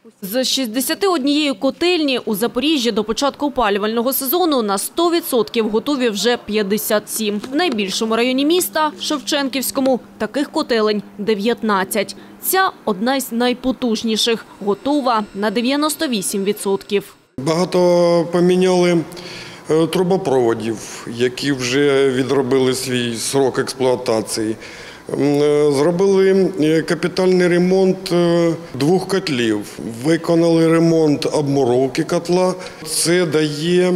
З 61 котельні у Запоріжжі до початку опалювального сезону на 100% готові вже 57. В найбільшому районі міста, Шевченківському, таких котелень 19. Ця – одна із найпотужніших, готова на 98%. Багато поміняли трубопроводів, які вже відробили свій срок експлуатації. Зробили капітальний ремонт 2 котлів, виконали ремонт обмуровки котла. Це дає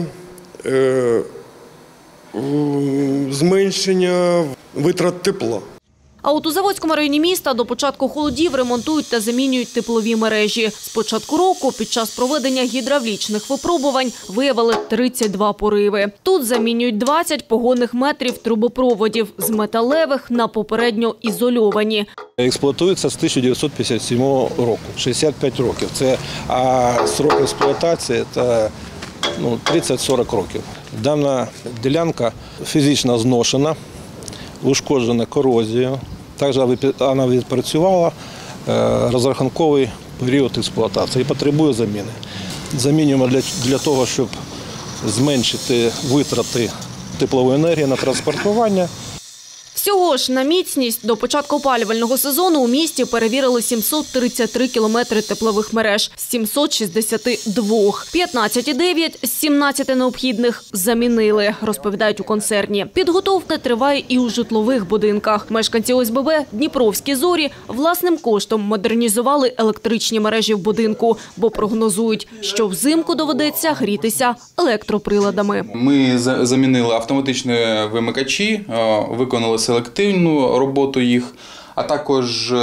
зменшення витрат тепла. А от у Заводському районі міста до початку холодів ремонтують та замінюють теплові мережі. З початку року під час проведення гідравлічних випробувань виявили 32 пориви. Тут замінюють 20 погонних метрів трубопроводів з металевих на попередньо ізольовані. Експлуатується з 1957 року, 65 років. А срок експлуатації – це 30-40 років. Дана ділянка фізично зношена, ушкоджена корозією. Також вона відпрацювала розрахунковий період експлуатації і потребує заміни. Замінюємо для того, щоб зменшити витрати теплової енергії на транспортування. Всього ж на міцність до початку опалювального сезону у місті перевірили 733 кілометри теплових мереж з 762. 15,9 з 17 необхідних замінили, розповідають у концерні. Підготовка триває і у житлових будинках. Мешканці ОСББ «Дніпровські зорі» власним коштом модернізували електричні мережі в будинку, бо прогнозують, що взимку доведеться грітися електроприладами. Ми замінили автоматичні вимикачі, виконали селективну роботу їх, а також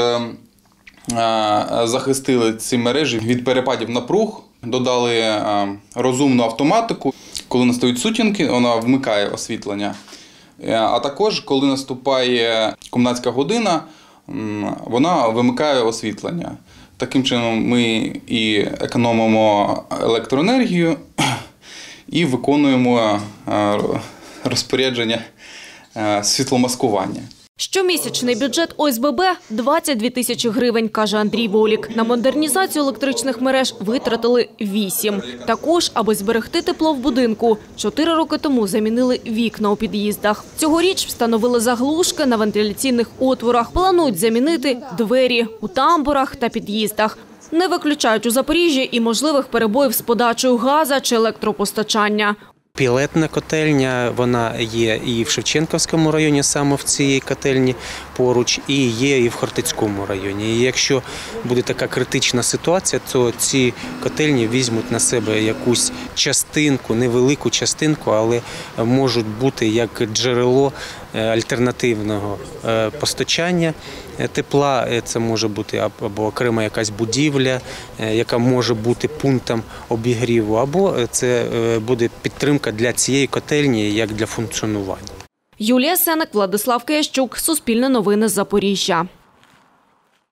захистили ці мережі від перепадів напруг, додали розумну автоматику. Коли настають сутінки, вона вмикає освітлення, а також коли наступає комендантська година, вона вимикає освітлення. Таким чином ми і економимо електроенергію, і виконуємо розпорядження світломаскування. Щомісячний бюджет ОСББ – 22 тисячі гривень, каже Андрій Волік. На модернізацію електричних мереж витратили 8. Також, аби зберегти тепло в будинку, 4 роки тому замінили вікна у під'їздах. Цьогоріч встановили заглушки на вентиляційних отворах. Планують замінити двері у тамбурах та під'їздах. Не виключають у Запоріжжі і можливих перебоїв з подачею газу чи електропостачання. Пілетна котельня, вона є і в Шевченківському районі, саме в цій котельні поруч, і є і в Хортицькому районі. І якщо буде така критична ситуація, то ці котельні візьмуть на себе якусь частинку, невелику частинку, але можуть бути як джерело альтернативного постачання тепла. Це може бути або окрема якась будівля, яка може бути пунктом обігріву, або це буде підтримка для цієї котельні, як для функціонування. Юлія Сенек, Владислав Киящук, Суспільне новини, Запоріжжя.